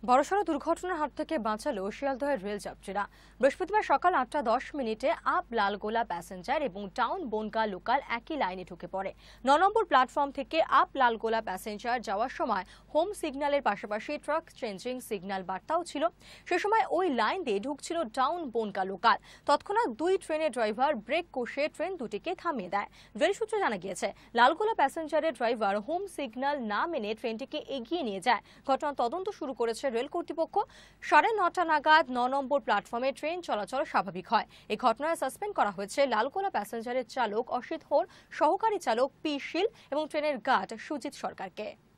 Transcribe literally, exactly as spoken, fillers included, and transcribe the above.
বড়সড় দুর্ঘটনার হাত থেকে বাঁচালো শিয়ালদহের রেল যাত্রীরা। বৃহস্পতিবার সকাল আটটা দশ মিনিটে আপ লালগোলা প্যাসেঞ্জার এবং টাউন বনগা লোকাল একই লাইনে ঢুকে পড়ে। ন নম্বর প্ল্যাটফর্ম থেকে আপ লালগোলা প্যাসেঞ্জার যাওয়ার সময় হোম সিগন্যালের পাশাপাশি ট্রাক চেঞ্জিং সিগন্যাল বার্তাও ছিল। সে সময় ওই লাইন দিয়ে ঢুকছিল টাউন বনগা লোকাল। তৎক্ষণাৎ দুই ট্রেনের ড্রাইভার ব্রেক কষে ট্রেন দুটিকে থামিয়ে দেয়। রেল সূত্রে জানা গিয়েছে, লালগোলা প্যাসেঞ্জারের ড্রাইভার হোম সিগন্যাল না মেনে ট্রেনটিকে এগিয়ে নিয়ে যায়। ঘটনার তদন্ত শুরু করেছে রেল কর্তৃপক্ষ। সাড়ে নটা নাগাদ ন নম্বর প্ল্যাটফর্মে ট্রেন চলাচল স্বাভাবিক হয়। এই ঘটনায় সাসপেন্ড করা হয়েছে লালগোলা প্যাসেঞ্জারের চালক অসিত হোর, সহকারী চালক পি শীল এবং ট্রেনের গার্ড সুজিত সরকারকে।